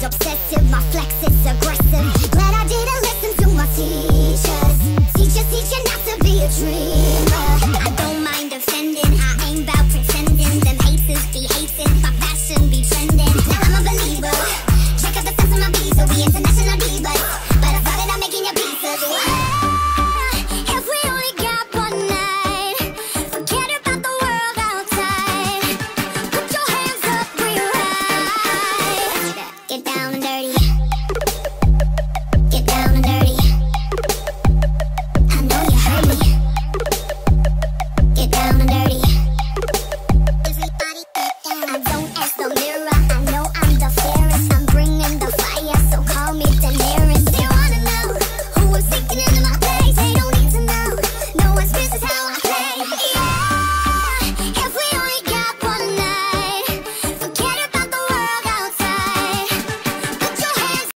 is obsessive, my flex is aggressive. Glad I didn't listen to my teachers. Teaching not to be a dreamer. I don't mind offending, I ain't about pretending. Them haters be hating, my fashion be trending. Now I'm a believer, check out the sense of my visa. We international divas, but I started out making your pieces. If we only got one night, forget about the world outside. Put your hands up real high. Get down and dirty.